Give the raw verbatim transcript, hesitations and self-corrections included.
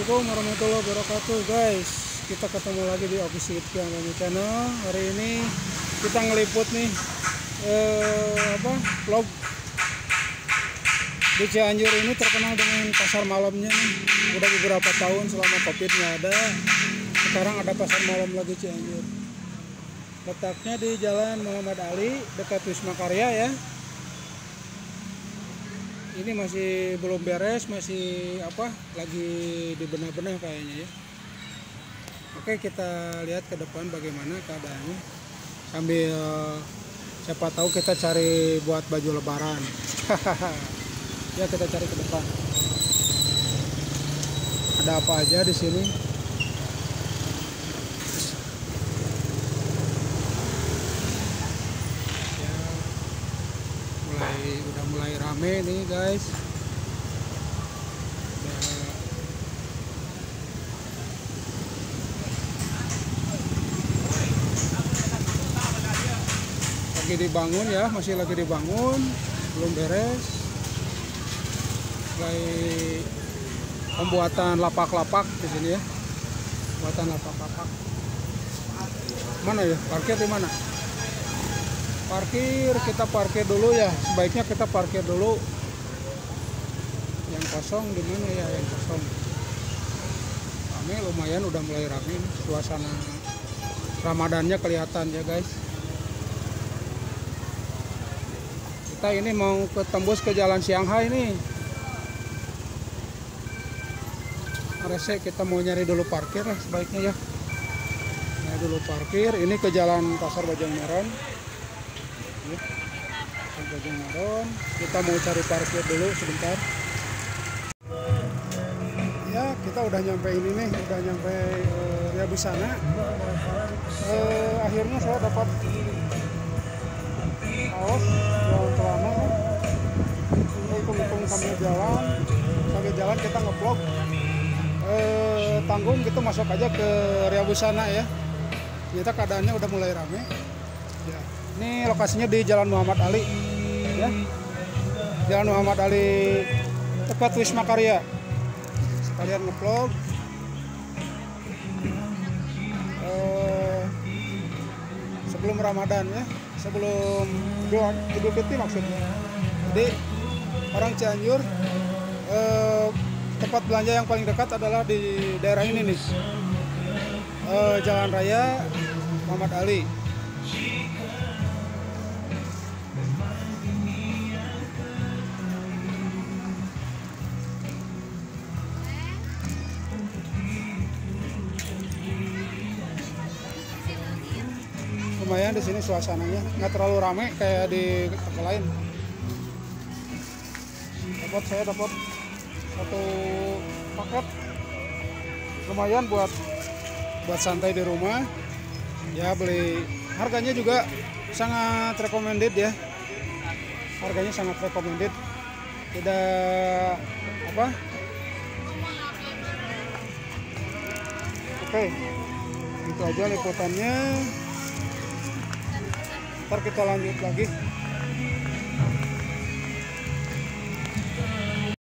Assalamualaikum warahmatullahi wabarakatuh guys. Kita ketemu lagi di Official Channel. Hari ini kita ngeliput nih eh, apa vlog di Cianjur. Ini terkenal dengan pasar malamnya nih. Udah beberapa tahun selama Covid nggak ada. Sekarang ada pasar malam lagi Cianjur. Letaknya di Jalan Muhammad Ali dekat Wisma Karya ya. Ini masih belum beres, masih apa lagi dibenah-benah kayaknya ya. Oke, kita lihat ke depan bagaimana keadaannya, sambil siapa tahu kita cari buat baju lebaran. Ya, kita cari ke depan ada apa aja di sini. Udah mulai rame nih guys. Udah lagi dibangun ya, masih lagi dibangun, belum beres. Mulai pembuatan lapak-lapak di sini ya, pembuatan lapak-lapak. Mana ya, parkir di mana? Parkir, kita parkir dulu ya. Sebaiknya kita parkir dulu. Yang kosong di mana ya? Yang kosong. Rame, lumayan udah mulai rame. Suasana Ramadannya kelihatan ya guys. Kita ini mau ketembus ke Jalan Shanghai nih. Rese kita mau nyari dulu parkir lah sebaiknya ya. Nyari dulu parkir. Ini ke Jalan Pasar Bojongmeron. Bojongmeron, kita mau cari parkir dulu sebentar. Ya, kita udah nyampe ini nih, udah nyampe uh, ya di sana. Uh, akhirnya saya dapat kaos jalan celana. Kita hitung-hitung sambil jalan, sambil jalan kita ngevlog. Uh, tanggung gitu masuk aja ke Ria Busana ya. Ternyata keadaannya udah mulai rame. Ya. Ini lokasinya di Jalan Muhammad Ali ya. Jalan Muhammad Ali tepat Wisma Karya. Sekalian ngevlog eh, sebelum Ramadan ya, sebelum Idul Fitri maksudnya. Jadi orang Cianjur eh, tempat belanja yang paling dekat adalah di daerah ini nih, eh, Jalan Raya Muhammad Ali. Lumayan di sini suasananya, nggak terlalu ramai kayak di tempat lain. Dapat saya dapat satu paket, lumayan buat buat santai di rumah. Ya beli, harganya juga sangat recommended ya. Harganya sangat recommended, tidak apa. Oke, itu aja liputannya. Ntar kita lanjut lagi.